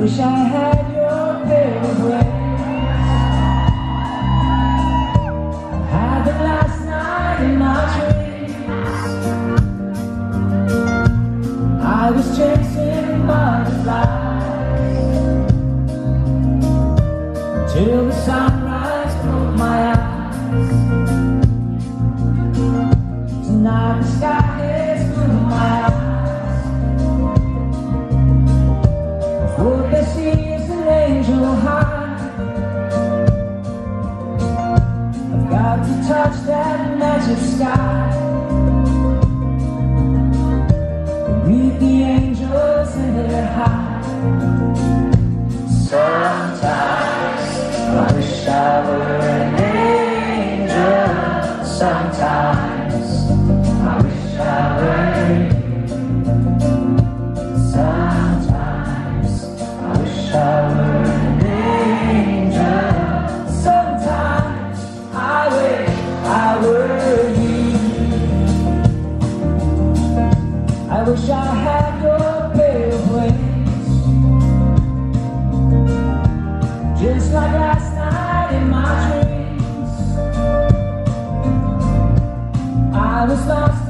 wish I had your favorite way. I had them last night in my dreams. I was chasing butterflies till the sunrise broke my eyes. Tonight the sky is through my eyes. What they see is an angel high. I've got to touch that magic sky, meet the angels in their high. Sometimes I wish I were an angel. Sometimes I wish I were you. Sometimes I wish I were an angel. Sometimes I wish I were you. I wish I had your pale ways, just like last night in my dreams. I was lost